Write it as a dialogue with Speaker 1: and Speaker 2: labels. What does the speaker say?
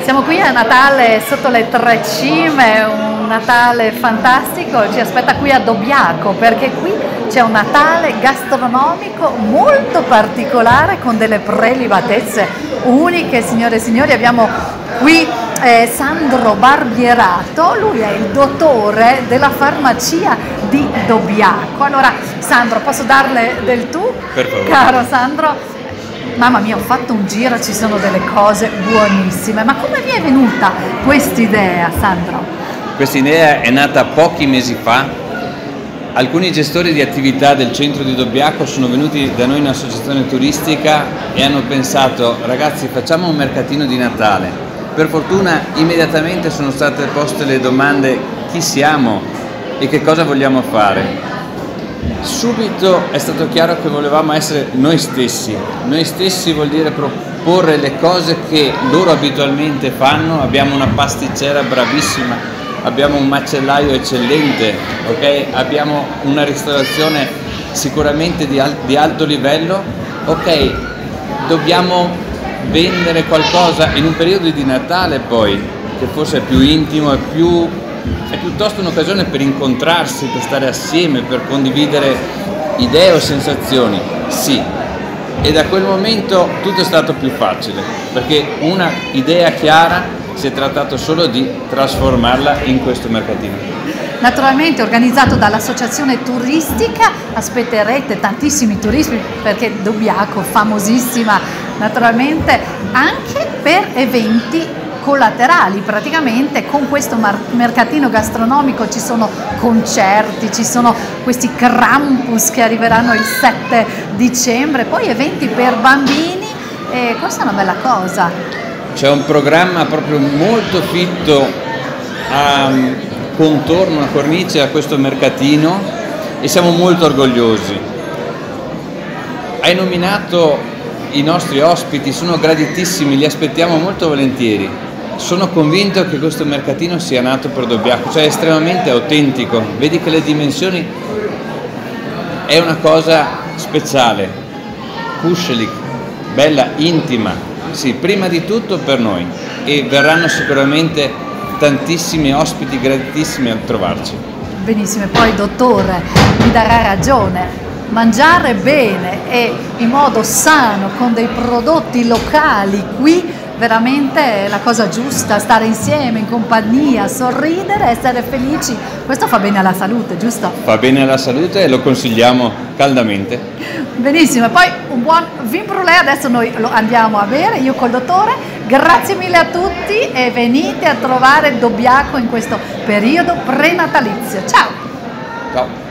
Speaker 1: Siamo qui a Natale sotto le Tre Cime, un Natale fantastico, ci aspetta qui a Dobbiaco perché qui c'è un Natale gastronomico molto particolare con delle prelibatezze uniche, signore e signori. Abbiamo qui Sandro Barbierato, lui è il dottore della farmacia di Dobbiaco. Allora Sandro, posso darle del tu?
Speaker 2: Per favore.
Speaker 1: Caro Sandro. Mamma mia, ho fatto un giro, ci sono delle cose buonissime, ma come vi è venuta quest'idea, Sandro?
Speaker 2: Questa idea è nata pochi mesi fa. Alcuni gestori di attività del centro di Dobbiaco sono venuti da noi in associazione turistica e hanno pensato: ragazzi, facciamo un mercatino di Natale. Per fortuna immediatamente sono state poste le domande: chi siamo e che cosa vogliamo fare? Subito è stato chiaro che volevamo essere noi stessi. Noi stessi vuol dire proporre le cose che loro abitualmente fanno. Abbiamo una pasticcera bravissima, abbiamo un macellaio eccellente, ok? Abbiamo una ristorazione sicuramente di alto livello, ok? Dobbiamo vendere qualcosa in un periodo di Natale poi, che forse è più intimo, è piuttosto un'occasione per incontrarsi, per stare assieme, per condividere idee o sensazioni, sì. E da quel momento tutto è stato più facile, perché una idea chiara si è trattato solo di trasformarla in questo mercatino.
Speaker 1: Naturalmente organizzato dall'associazione turistica, aspetterete tantissimi turisti perché Dobbiaco famosissima naturalmente anche per eventi collaterali. Praticamente con questo mercatino gastronomico ci sono concerti, ci sono questi Krampus che arriveranno il 7 dicembre, poi eventi per bambini e questa è una bella cosa.
Speaker 2: C'è un programma proprio molto fitto a contorno, una cornice a questo mercatino e siamo molto orgogliosi. Hai nominato i nostri ospiti, sono graditissimi, li aspettiamo molto volentieri. Sono convinto che questo mercatino sia nato per Dobbiaco, cioè è estremamente autentico. Vedi che le dimensioni è una cosa speciale, kuschelig, bella, intima, sì, prima di tutto per noi, e verranno sicuramente tantissimi ospiti graditissimi a trovarci.
Speaker 1: Benissimo, e poi dottore mi darà ragione, mangiare bene e in modo sano con dei prodotti locali qui veramente è la cosa giusta, stare insieme in compagnia, sorridere, essere felici, questo fa bene alla salute, giusto?
Speaker 2: Fa bene alla salute e lo consigliamo caldamente.
Speaker 1: Benissimo, e poi un buon vin brûlé adesso noi lo andiamo a bere, io col dottore. Grazie mille a tutti e venite a trovare Dobbiaco in questo periodo prenatalizio. Ciao!
Speaker 2: Ciao!